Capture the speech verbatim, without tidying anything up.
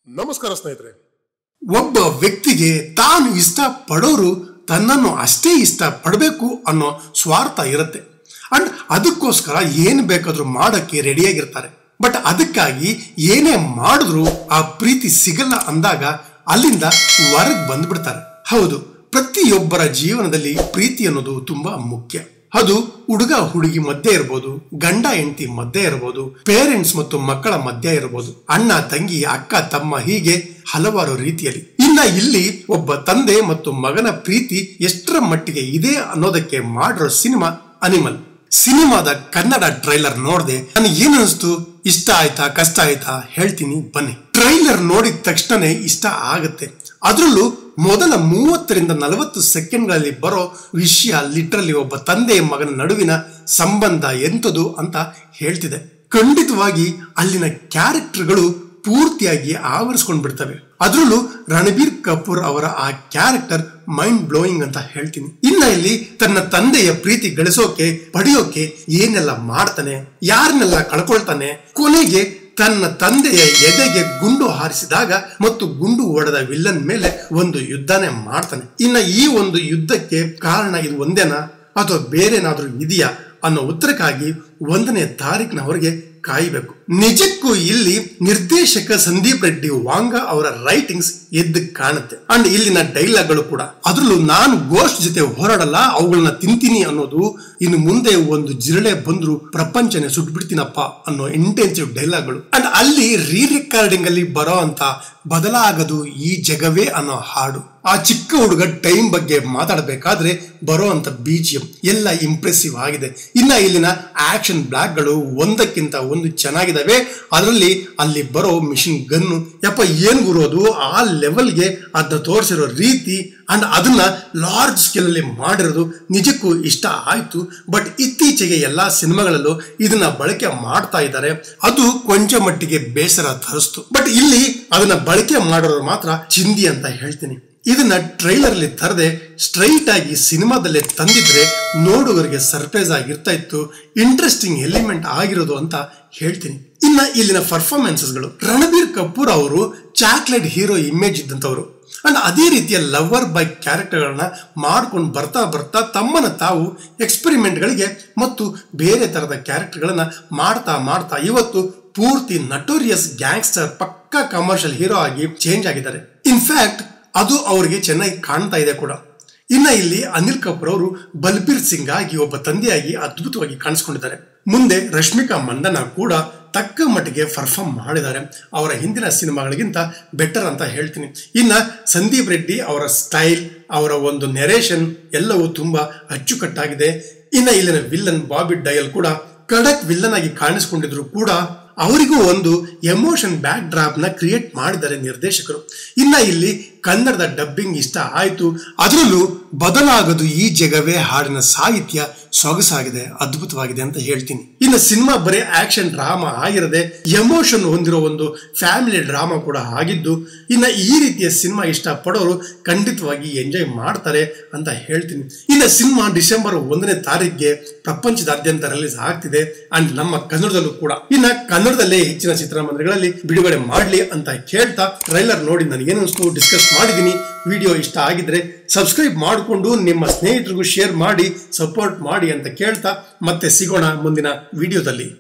ನಮಸ್ಕಾರ ಸ್ನೇಹಿತರೆ. ಒಬ್ಬ ವ್ಯಕ್ತಿಗೆ ತಾನು ಇಷ್ಟ ಪಡೋರು ತನ್ನನ್ನು ಅಷ್ಟೇ ಇಷ್ಟ ಪಡಬೇಕು ಅನ್ನೋ ಸ್ವಾರ್ಥ ಇರುತ್ತೆ. ಅಂಡ್ ಅದಕ್ಕೋಸ್ಕರ ಏನು ಬೇಕಾದ್ರೂ ಮಾಡೋಕ್ಕೆ ರೆಡಿಯಾಗಿರ್ತಾರೆ. ಬಟ್ ಅದಕ್ಕಾಗಿ ಏನೇ ಮಾಡಿದ್ರು ಆ ಪ್ರೀತಿ ಸಿಗಲ್ಲ ಅಂದಾಗ ಅಲ್ಲಿಂದ ಹೊರಗೆ ಬಂದ್ಬಿಡ್ತಾರೆ. ಹೌದು, ಪ್ರತಿಯೊಬ್ಬರ ಜೀವನದಲ್ಲಿ ಪ್ರೀತಿ ಅನ್ನೋದು ತುಂಬಾ ಮುಖ್ಯ. ಅದು ಹುಡುಗ ಹುಡುಗಿ ಮಧ್ಯೆ ಇರಬಹುದು, ಗಂಡ ಹೆಂಡತಿ ಮಧ್ಯೆ ಇರಬಹುದು, ಪೇರೆಂಟ್ಸ್ ಮತ್ತು ಮಕ್ಕಳ ಮಧ್ಯೆ ಇರಬಹುದು, ಅಣ್ಣ ತಂಗಿ ಅಕ್ಕ ತಮ್ಮ, ಹೀಗೆ ಹಲವಾರು ರೀತಿಯಲ್ಲಿ. ಇನ್ನ ಇಲ್ಲಿ ಒಬ್ಬ ತಂದೆ ಮತ್ತು ಮಗನ ಪ್ರೀತಿ ಎಷ್ಟರ ಮಟ್ಟಿಗೆ ಇದೆ ಅನ್ನೋದಕ್ಕೆ ಮಾಡಿರೋ ಸಿನಿಮಾ ಅನಿಮಲ್. ಸಿನಿಮಾದ ಕನ್ನಡ ಟ್ರೈಲರ್ ನೋಡ್ದೆ ನನಗೆ ಏನು ಅನಿಸ್ತು, ಇಷ್ಟ ಆಯ್ತಾ ಕಷ್ಟ ಆಯ್ತಾ ಹೇಳ್ತೀನಿ ಬನ್ನಿ. ಟ್ರೈಲರ್ ನೋಡಿದ ತಕ್ಷಣನೇ ಇಷ್ಟ ಆಗುತ್ತೆ. ಅದರಲ್ಲೂ ಮೊದಲ ಮೂವತ್ತರಿಂದ ನಲವತ್ತು ಸೆಕೆಂಡ್ಗಳಲ್ಲಿ ಬರೋ ವಿಷಯ ಲಿಟ್ರಲಿ ಒಬ್ಬ ತಂದೆ ಮಗನ ನಡುವಿನ ಸಂಬಂಧ ಎಂಥದ್ದು ಅಂತ ಹೇಳ್ತಿದೆ. ಖಂಡಿತವಾಗಿ ಅಲ್ಲಿನ ಕ್ಯಾರೆಕ್ಟರ್ಗಳು ಪೂರ್ತಿಯಾಗಿ ಆವರಿಸ್ಕೊಂಡ್ ಬಿಡ್ತವೆ. ಅದರಲ್ಲೂ ರಣಬೀರ್ ಕಪೂರ್ ಅವರ ಆ ಕ್ಯಾರೆಕ್ಟರ್ ಮೈಂಡ್ ಬ್ಲೋಯಿಂಗ್ ಅಂತ ಹೇಳ್ತೀನಿ. ಇನ್ನ ಇಲ್ಲಿ ತನ್ನ ತಂದೆಯ ಪ್ರೀತಿ ಗಳಿಸೋಕೆ ಪಡೆಯೋಕೆ ಏನೆಲ್ಲ ಮಾಡ್ತಾನೆ, ಯಾರನ್ನೆಲ್ಲ ಕಳ್ಕೊಳ್ತಾನೆ, ಕೊನೆಗೆ ತನ್ನ ತಂದೆಯ ಎದೆಗೆ ಗುಂಡು ಹಾರಿಸಿದಾಗ ಮತ್ತು ಗುಂಡು ಹೊಡೆದ ವಿಲ್ಲನ್ ಮೇಲೆ ಒಂದು ಯುದ್ಧನೇ ಮಾಡ್ತಾನೆ. ಇನ್ನ ಈ ಒಂದು ಯುದ್ಧಕ್ಕೆ ಕಾರಣ ಇದು ಒಂದೇನಾ ಅಥವಾ ಬೇರೆನಾದ್ರೂ ಇದೆಯಾ ಅನ್ನೋ ಉತ್ತರಕ್ಕಾಗಿ ಒಂದನೇ ತಾರೀಕಿನವರೆಗೆ ಕಾಯಬೇಕು. ನಿಜಕ್ಕೂ ಇಲ್ಲಿ ನಿರ್ದೇಶಕ ಸಂದೀಪ್ ರೆಡ್ಡಿ ವಾಂಗ ಅವರ ರೈಟಿಂಗ್ಸ್ ಎದ್ದು ಕಾಣುತ್ತೆ. ಅಂಡ್ ಇಲ್ಲಿನ ಡೈಲಾಗ್ಗಳು ಕೂಡ, ಅದ್ರಲ್ಲೂ ನಾನು ಗೋಸ್ಟ್ ಜೊತೆ ಹೋರಾಡಲ್ಲ ಅವುಗಳನ್ನ ತಿಂತೀನಿ ಅನ್ನೋದು, ಇನ್ನು ಮುಂದೆ ಒಂದು ಜಿರಳೆ ಬಂದ್ರು ಪ್ರಪಂಚನೇ ಸುಟ್ಬಿಡ್ತೀನಪ್ಪ ಅನ್ನೋ ಇಂಟೆನ್ಸಿವ್ ಡೈಲಾಗ್ಗಳು. ಅಂಡ್ ಅಲ್ಲಿ ರೀ ರೆಕಾರ್ಡಿಂಗ್ ಅಲ್ಲಿ ಬರೋ ಅಂತ ಬದಲಾಗದು ಈ ಜಗವೇ ಅನ್ನೋ ಹಾಡು, ಆ ಚಿಕ್ಕ ಹುಡುಗ ಟೈಮ್ ಬಗ್ಗೆ ಮಾತಾಡಬೇಕಾದ್ರೆ ಬರೋ ಅಂತ ಬಿಜಿಎಂ ಎಲ್ಲ ಇಂಪ್ರೆಸಿವ್ ಆಗಿದೆ. ಇನ್ನ ಇಲ್ಲಿನ ಆಕ್ಷನ್ ಬ್ಲಾಕ್ ಗಳು ಒಂದಕ್ಕಿಂತ ಒಂದು ಚೆನ್ನಾಗಿದ್ದಾವೆ. ಅದರಲ್ಲಿ ಅಲ್ಲಿ ಬರೋ ಮಿಷಿನ್ ಗನ್ನು ಯಪ್ಪ ಏನ್ ಗುರೋದು, ಆ ಲೆವೆಲ್ಗೆ ಅದನ್ನ ತೋರಿಸಿರೋ ರೀತಿ ಅಂಡ್ ಅದನ್ನ ಲಾರ್ಜ್ ಸ್ಕೇಲ್ ಅಲ್ಲಿ ಮಾಡಿರೋದು ನಿಜಕ್ಕೂ ಇಷ್ಟ ಆಯ್ತು. ಬಟ್ ಇತ್ತೀಚೆಗೆ ಎಲ್ಲಾ ಸಿನಿಮಾಗಳಲ್ಲೂ ಇದನ್ನ ಬಳಕೆ ಮಾಡ್ತಾ ಇದ್ದಾರೆ, ಅದು ಕೊಂಚ ಮಟ್ಟಿಗೆ ಬೇಸರ ತರಿಸ್ತು. ಬಟ್ ಇಲ್ಲಿ ಅದನ್ನ ಬಳಕೆ ಮಾಡೋರು ಮಾತ್ರ ಚಿಂದಿ ಅಂತ ಹೇಳ್ತೀನಿ. ಇದನ್ನ ಟ್ರೈಲರ್ ಅಲ್ಲಿ ತರದೆ ಸ್ಟ್ರೈಟ್ ಆಗಿ ಸಿನಿಮಾದಲ್ಲೇ ತಂದಿದ್ರೆ ನೋಡುಗರಿಗೆ ಸರ್ಪ್ರೈಸ್ ಆಗಿರ್ತಾ ಇತ್ತು, ಇಂಟ್ರೆಸ್ಟಿಂಗ್ ಎಲಿಮೆಂಟ್ ಆಗಿರೋದು ಅಂತ ಹೇಳ್ತೀನಿ. ಇನ್ನ ಇಲ್ಲಿನ ಪರ್ಫಾರ್ಮೆನ್ಸಸ್ಗಳು, ರಣಬೀರ್ ಕಪೂರ್ ಅವರು ಚಾಕ್ಲೇಟ್ ಹೀರೋ ಇಮೇಜ್ ಇದ್ದಂಥವ್ರು ಅಂಡ್ ಅದೇ ರೀತಿಯ ಲವರ್ ಬೈ ಕ್ಯಾರೆಕ್ಟರ್ಗಳನ್ನ ಮಾಡ್ಕೊಂಡು ಬರ್ತಾ ಬರ್ತಾ ತಮ್ಮನ್ನ ತಾವು ಎಕ್ಸ್ಪೆರಿಮೆಂಟ್ಗಳಿಗೆ ಮತ್ತು ಬೇರೆ ತರದ ಕ್ಯಾರೆಕ್ಟರ್ಗಳನ್ನ ಮಾಡ್ತಾ ಮಾಡ್ತಾ ಇವತ್ತು ಪೂರ್ತಿ ನಟೋರಿಯಸ್ ಗ್ಯಾಂಗ್ಸ್ಟರ್ ಪಕ್ಕಾ ಕಮರ್ಷಿಯಲ್ ಹೀರೋ ಆಗಿ ಚೇಂಜ್ ಆಗಿದ್ದಾರೆ. ಇನ್ಫ್ಯಾಕ್ಟ್ ಅದು ಅವರಿಗೆ ಚೆನ್ನಾಗಿ ಕಾಣ್ತಾ ಇದೆ ಕೂಡ. ಇನ್ನ ಇಲ್ಲಿ ಅನಿಲ್ ಕಪೂರ್ ಅವರು ಬಲ್ಬೀರ್ ಸಿಂಗ್ ಆಗಿ ಒಬ್ಬ ತಂದೆಯಾಗಿ ಅದ್ಭುತವಾಗಿ ಕಾಣಿಸ್ಕೊಂಡಿದ್ದಾರೆ. ಮುಂದೆ ರಶ್ಮಿಕಾ ಮಂದನ ಕೂಡ ತಕ್ಕ ಮಟ್ಟಿಗೆ ಪರ್ಫಾರ್ಮ್ ಮಾಡಿದ್ದಾರೆ, ಅವರ ಹಿಂದಿನ ಸಿನಿಮಾಗಳಿಗಿಂತ ಬೆಟರ್ ಅಂತ ಹೇಳ್ತೀನಿ. ಇನ್ನ ಸಂದೀಪ್ ರೆಡ್ಡಿ ಅವರ ಸ್ಟೈಲ್, ಅವರ ಒಂದು ನೆರೇಷನ್ ಎಲ್ಲವೂ ತುಂಬಾ ಅಚ್ಚುಕಟ್ಟಾಗಿದೆ. ಇನ್ನ ಇಲ್ಲಿನ ವಿಲ್ಲನ್ ಬಾಬಿ ಡಯಲ್ ಕೂಡ ಖಡಕ್ ವಿಲ್ಲನ್ ಆಗಿ ಕಾಣಿಸ್ಕೊಂಡಿದ್ರು ಕೂಡ ಅವರಿಗೂ ಒಂದು ಎಮೋಷನ್ ಬ್ಯಾಕ್ ಡ್ರಾಪ್ ನ ಕ್ರಿಯೇಟ್ ಮಾಡಿದ್ದಾರೆ ನಿರ್ದೇಶಕರು. ಇನ್ನ ಇಲ್ಲಿ ಕನ್ನಡದ ಡಬ್ಬಿಂಗ್ ಇಷ್ಟ ಆಯ್ತು. ಅದರಲ್ಲೂ ಬದಲಾಗದು ಈ ಜಗವೇ ಹಾಡಿನ ಸಾಹಿತ್ಯ ಸೊಗಸಾಗಿದೆ, ಅದ್ಭುತವಾಗಿದೆ ಅಂತ ಹೇಳ್ತೀನಿ. ಇನ್ನು ಸಿನಿಮಾ ಬರೀ ಆಕ್ಷನ್ ಡ್ರಾಮಾ ಆಗಿರದೆ ಎಮೋಷನ್ ಹೊಂದಿರೋ ಒಂದು ಫ್ಯಾಮಿಲಿ ಡ್ರಾಮಾ ಕೂಡ ಆಗಿದ್ದು, ಇನ್ನ ಈ ರೀತಿಯ ಸಿನಿಮಾ ಇಷ್ಟ ಪಡೋರು ಖಂಡಿತವಾಗಿ ಎಂಜಾಯ್ ಮಾಡ್ತಾರೆ ಅಂತ ಹೇಳ್ತೀನಿ. ಇನ್ನು ಸಿನಿಮಾ ಡಿಸೆಂಬರ್ ಒಂದನೇ ತಾರೀಕಿಗೆ ಪ್ರಪಂಚದಾದ್ಯಂತ ರಿಲೀಸ್ ಆಗ್ತಿದೆ ಅಂಡ್ ನಮ್ಮ ಕನ್ನಡದಲ್ಲೂ ಕೂಡ. ಇನ್ನ ಕನ್ನಡದಲ್ಲೇ ಹೆಚ್ಚಿನ ಚಿತ್ರಮಂದಿರಗಳಲ್ಲಿ ಬಿಡುಗಡೆ ಮಾಡ್ಲಿ ಅಂತ ಕೇಳ್ತಾ ಟ್ರೈಲರ್ ನೋಡಿ ನನಗೇನು ಅನಿಸ್ತು ಡಿಸ್ಕಸ್ ಮಾಡಿದೀನಿ. ವಿಡಿಯೋ ಇಷ್ಟ ಆಗಿದ್ರೆ ಸಬ್ಸ್ಕ್ರೈಬ್ ಮಾಡಿಕೊಂಡು ನಿಮ್ಮ ಸ್ನೇಹಿತರಿಗೂ ಶೇರ್ ಮಾಡಿ ಸಪೋರ್ಟ್ ಮಾಡಿ ಅಂತ ಕೇಳ್ತಾ ಮತ್ತೆ ಸಿಗೋಣ ಮುಂದಿನ ವಿಡಿಯೋದಲ್ಲಿ.